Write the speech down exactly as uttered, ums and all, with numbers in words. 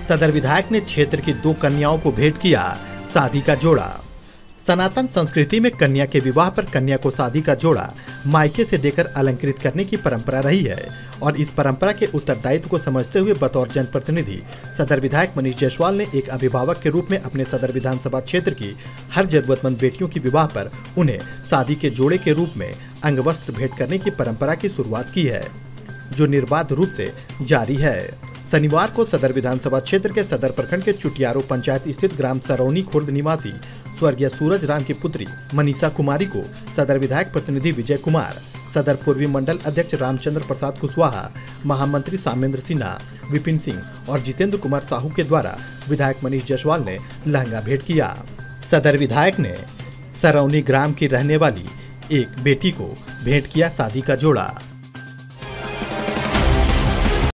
सदर विधायक ने क्षेत्र की दो कन्याओं को भेंट किया शादी का जोड़ा। सनातन संस्कृति में कन्या के विवाह पर कन्या को शादी का जोड़ा मायके से देकर अलंकृत करने की परंपरा रही है और इस परंपरा के उत्तरदायित्व को समझते हुए बतौर जनप्रतिनिधि सदर विधायक मनीष जायसवाल ने एक अभिभावक के रूप में अपने सदर विधानसभा क्षेत्र की हर जरूरतमंद बेटियों की विवाह पर उन्हें शादी के जोड़े के रूप में अंगवस्त्र भेंट करने की परंपरा की शुरुआत की है, जो निर्बाध रूप से जारी है। शनिवार को सदर विधानसभा क्षेत्र के सदर प्रखंड के चुटियारो पंचायत स्थित ग्राम सरौनी खुर्द निवासी स्वर्गीय सूरज राम की पुत्री मनीषा कुमारी को सदर विधायक प्रतिनिधि विजय कुमार, सदर पूर्वी मंडल अध्यक्ष रामचंद्र प्रसाद कुशवाहा, महामंत्री सामेंद्र सिन्हा, विपिन सिंह और जितेंद्र कुमार साहू के द्वारा विधायक मनीष जायसवाल ने लहंगा भेंट किया। सदर विधायक ने सरौनी ग्राम की रहने वाली एक बेटी को भेंट किया शादी का जोड़ा।